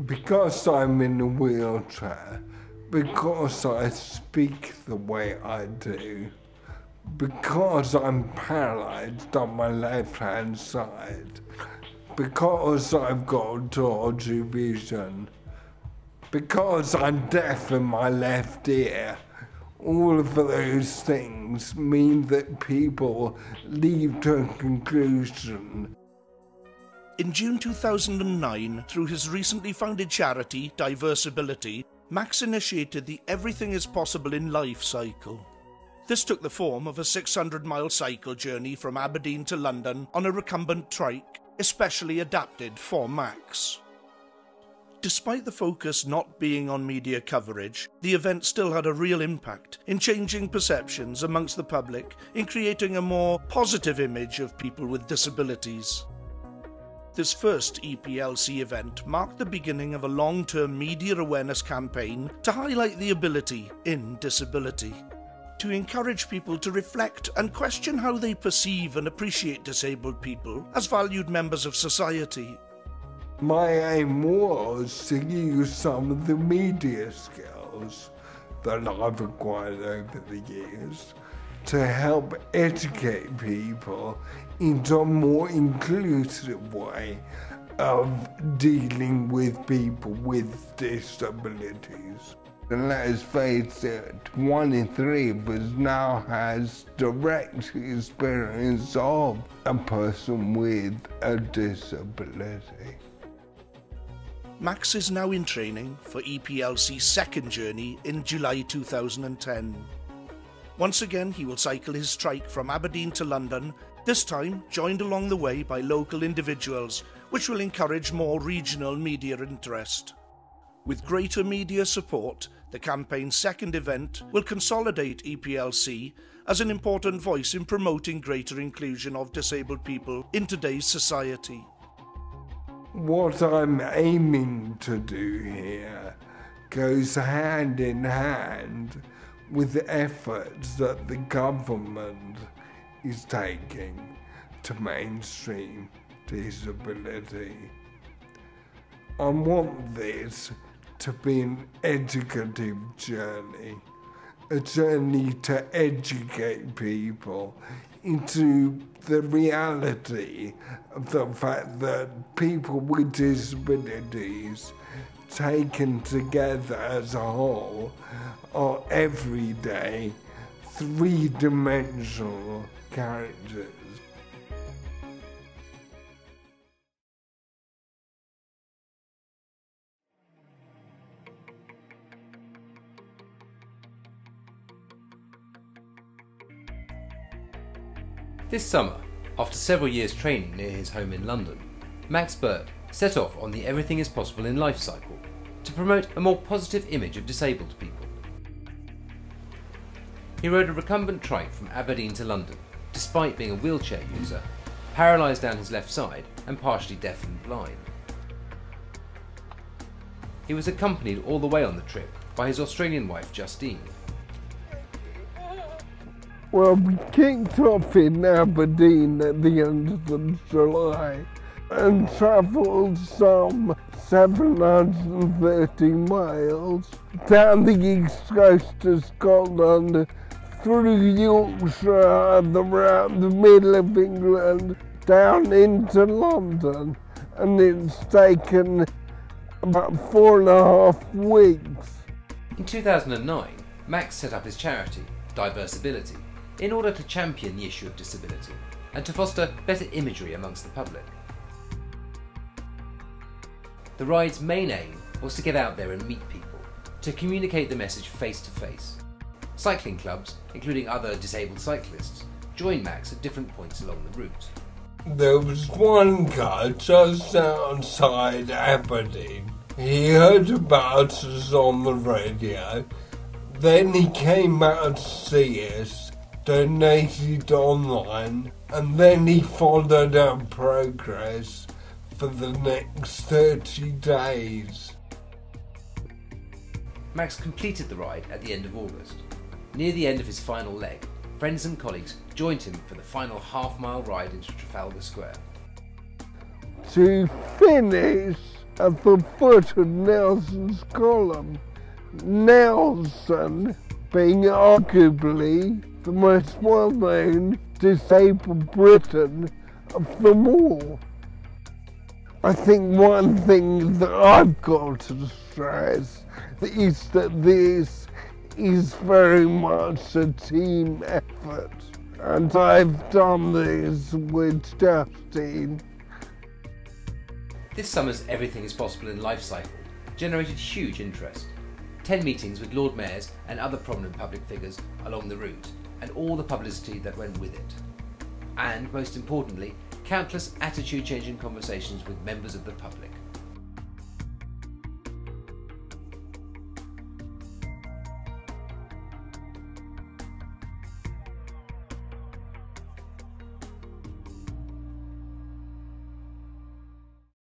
because I'm in a wheelchair, because I speak the way I do, because I'm paralysed on my left-hand side, because I've got dodgy vision, because I'm deaf in my left ear, all of those things mean that people lead to a conclusion. In June 2009, through his recently founded charity, Diversability, Max initiated the Everything is Possible in Life cycle. This took the form of a 600-mile cycle journey from Aberdeen to London on a recumbent trike, especially adapted for Max. Despite the focus not being on media coverage, the event still had a real impact in changing perceptions amongst the public, in creating a more positive image of people with disabilities. This first EPLC event marked the beginning of a long-term media awareness campaign to highlight the ability in disability, to encourage people to reflect and question how they perceive and appreciate disabled people as valued members of society. My aim was to use some of the media skills that I've acquired over the years to help educate people into a more inclusive way of dealing with people with disabilities. And let's face it, 1 in 3 of us now has direct experience of a person with a disability. Max is now in training for EPLC's second journey in July 2010. Once again, he will cycle his trike from Aberdeen to London, this time joined along the way by local individuals, which will encourage more regional media interest. With greater media support, the campaign's second event will consolidate EPLC as an important voice in promoting greater inclusion of disabled people in today's society. What I'm aiming to do here goes hand in hand with the efforts that the government is taking to mainstream disability. I want this to be an educative journey, a journey to educate people into the reality of the fact that people with disabilities, taken together as a whole, are everyday, three-dimensional characters. This summer, after several years training near his home in London, Max Burt set off on the Everything is Possible in Life cycle to promote a more positive image of disabled people. He rode a recumbent trike from Aberdeen to London, despite being a wheelchair user, paralysed down his left side and partially deaf and blind. He was accompanied all the way on the trip by his Australian wife Justine. Well, we kicked off in Aberdeen at the end of July and travelled some 730 miles down the east coast of Scotland, through Yorkshire, around the middle of England, down into London, and it's taken about 4.5 weeks. In 2009, Max set up his charity, Diversability, in order to champion the issue of disability and to foster better imagery amongst the public. The ride's main aim was to get out there and meet people, to communicate the message face to face. Cycling clubs, including other disabled cyclists, joined Max at different points along the route. There was one guy just outside Aberdeen. He heard about us on the radio, then he came out to see us, donated online, and then he followed our progress for the next 30 days. Max completed the ride at the end of August. Near the end of his final leg, friends and colleagues joined him for the final half-mile ride into Trafalgar Square. To finish at the foot of Nelson's column. Nelson being arguably the most well-known disabled Briton of them all. I think one thing that I've got to stress is that this is very much a team effort, and I've done this with Justine. This summer's Everything is Possible in Life Cycle generated huge interest. 10 meetings with Lord Mayors and other prominent public figures along the route, and all the publicity that went with it. And, most importantly, countless attitude-changing conversations with members of the public.